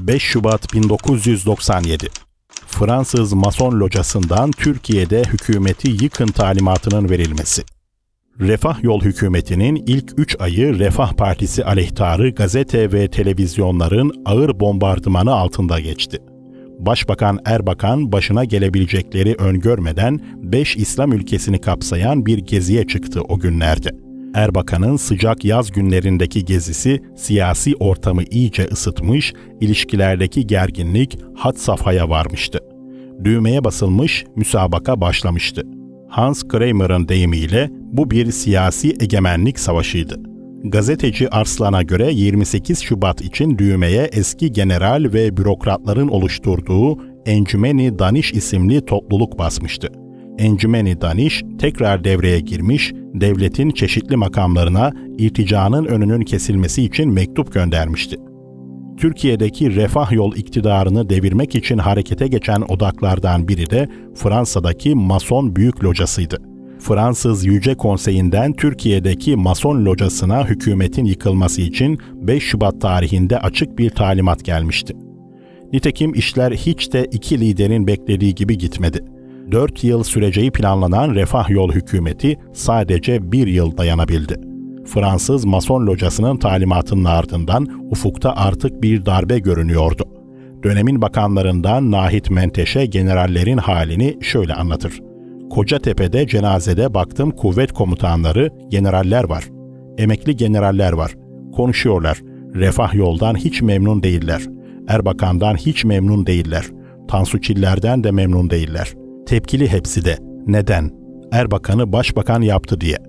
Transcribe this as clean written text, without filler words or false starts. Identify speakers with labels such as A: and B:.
A: 5 Şubat 1997. Fransız Mason Locası'ndan Türkiye'de hükümeti yıkın talimatının verilmesi. Refah Yol hükümetinin ilk 3 ayı Refah Partisi aleyhtarı gazete ve televizyonların ağır bombardımanı altında geçti. Başbakan Erbakan başına gelebilecekleri öngörmeden 5 İslam ülkesini kapsayan bir geziye çıktı o günlerde. Erbakan'ın sıcak yaz günlerindeki gezisi siyasi ortamı iyice ısıtmış, ilişkilerdeki gerginlik had safhaya varmıştı. Düğmeye basılmış, müsabaka başlamıştı. Hans Kramer'ın deyimiyle bu bir siyasi egemenlik savaşıydı. Gazeteci Arslan'a göre 28 Şubat için düğmeye eski general ve bürokratların oluşturduğu Encümeni Daniş isimli topluluk basmıştı. Encümeni Daniş tekrar devreye girmiş, devletin çeşitli makamlarına irticanın önünün kesilmesi için mektup göndermişti. Türkiye'deki Refah Yol iktidarını devirmek için harekete geçen odaklardan biri de Fransa'daki Mason Büyük Locası'ydı. Fransız Yüce Konseyi'nden Türkiye'deki Mason Locası'na hükümetin yıkılması için 5 Şubat tarihinde açık bir talimat gelmişti. Nitekim işler hiç de iki liderin beklediği gibi gitmedi. 4 yıl süreceği planlanan Refah Yol hükümeti sadece 1 yıl dayanabildi. Fransız Mason Locası'nın talimatının ardından ufukta artık bir darbe görünüyordu. Dönemin bakanlarından Nahit Menteşe generallerin halini şöyle anlatır. Kocatepe'de cenazede baktım kuvvet komutanları, generaller var. Emekli generaller var. Konuşuyorlar. Refah Yol'dan hiç memnun değiller. Erbakan'dan hiç memnun değiller. Tansu Çiller'den de memnun değiller. Tepkili hepsi de. Neden? Erbakan'ı başbakan yaptı diye.